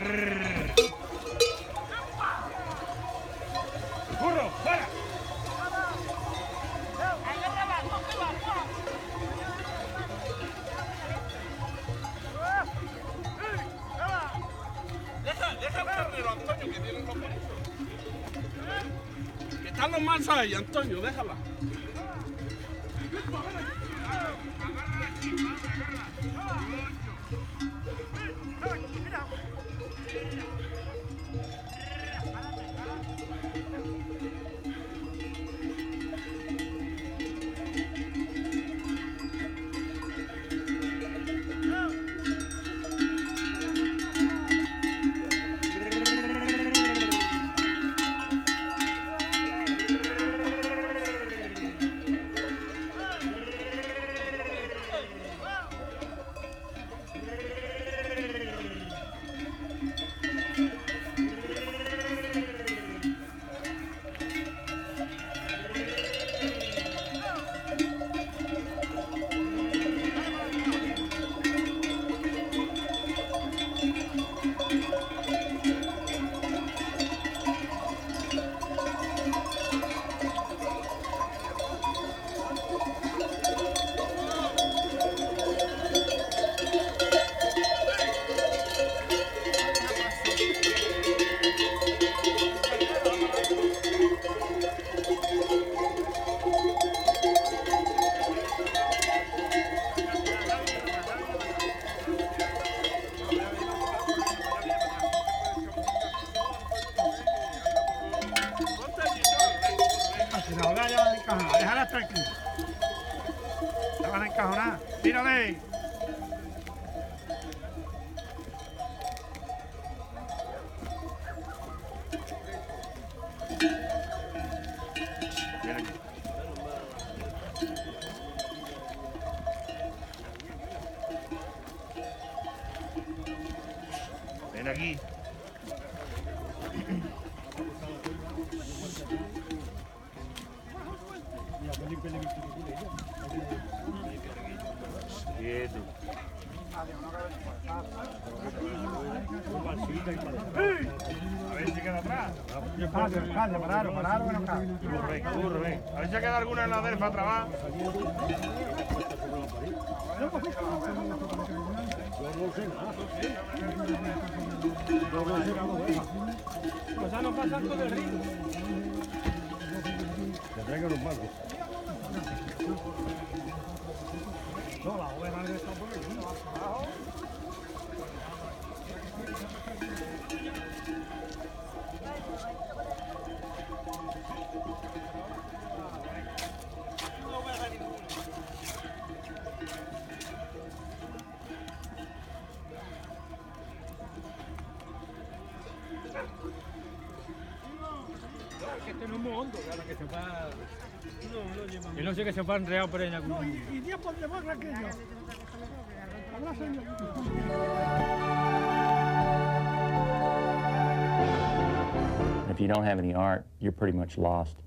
¡Burro, fuera! Deja el carnero, Antonio, que tienen los perros. Que están los mansos ahí, Antonio, déjala. Déjala tranquila. La van a encajonar. Tírale. Ven aquí. Ven aquí. Quieto. A ver si queda atrás. Pararon, que no cabe. Burro, ven. A ver si queda alguna en la delfa atrás. Pues ya no pasan todo el ritmo. Te traigo los barcos. No, la oveja está por aquí, abajo. No oveja ninguna. Que este no es muy hondo, que a la que se va... Yo no sé que se va a enredar por ahí en algún... No, y 10 por debajo que yo. If you don't have any art, you're pretty much lost.